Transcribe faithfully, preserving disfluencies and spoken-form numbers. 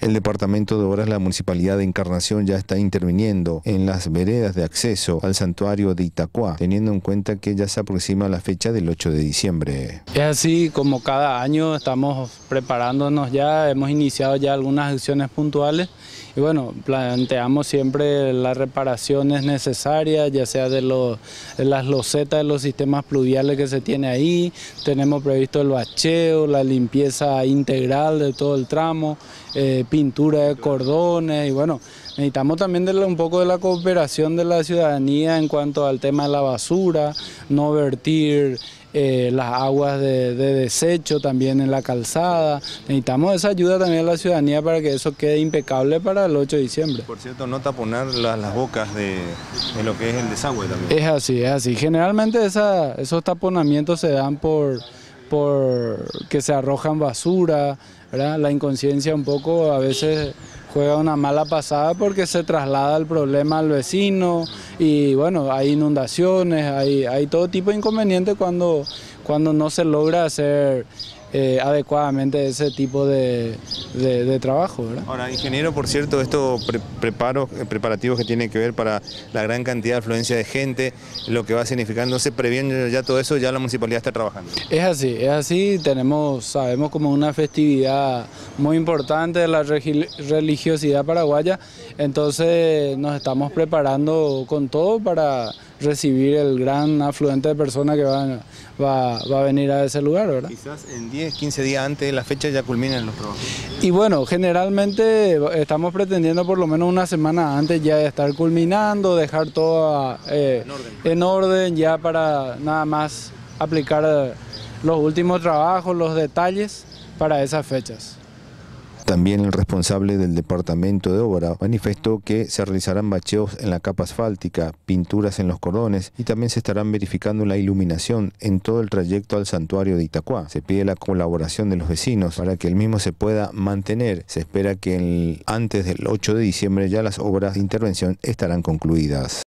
El Departamento de Obras de la Municipalidad de Encarnación ya está interviniendo en las veredas de acceso al santuario de Itacuá, teniendo en cuenta que ya se aproxima la fecha del ocho de diciembre. Es así, como cada año estamos preparándonos ya, hemos iniciado ya algunas acciones puntuales y bueno, planteamos siempre las reparaciones necesarias, ya sea de, los, de las losetas de los sistemas pluviales que se tiene ahí, tenemos previsto el bacheo, la limpieza integral de todo el tramo, eh, pintura de cordones y bueno, necesitamos también de la, un poco de la cooperación de la ciudadanía en cuanto al tema de la basura, no vertir eh, las aguas de, de desecho también en la calzada. Necesitamos esa ayuda también de la ciudadanía para que eso quede impecable para el ocho de diciembre. Por cierto, no taponar las, las bocas de, de lo que es el desagüe también. Es así, es así. Generalmente esa, esos taponamientos se dan por, por que se arrojan basura, ¿verdad? La inconsciencia un poco a veces juega una mala pasada porque se traslada el problema al vecino y bueno, hay inundaciones, hay, hay todo tipo de inconvenientes cuando, cuando no se logra hacer eh, adecuadamente ese tipo de, de, de trabajo, ¿verdad? Ahora, ingeniero, por cierto, estos pre preparos, preparativos que tienen que ver para la gran cantidad de afluencia de gente, lo que va a significar, no se previene ya todo eso, ya la municipalidad está trabajando. Es así, es así, tenemos, sabemos como una festividad muy importante de la religiosidad paraguaya, entonces nos estamos preparando con todo para recibir el gran afluente de personas que van, va, va a venir a ese lugar, ¿verdad? Quizás en diez, quince días antes de la fecha ya culminen los trabajos. Y bueno, generalmente estamos pretendiendo por lo menos una semana antes ya estar culminando, dejar todo eh, en, orden. en orden ya para nada más aplicar los últimos trabajos, los detalles para esas fechas. También el responsable del Departamento de Obra manifestó que se realizarán bacheos en la capa asfáltica, pinturas en los cordones y también se estarán verificando la iluminación en todo el trayecto al santuario de Itacuá. Se pide la colaboración de los vecinos para que el mismo se pueda mantener. Se espera que el, antes del ocho de diciembre ya las obras de intervención estarán concluidas.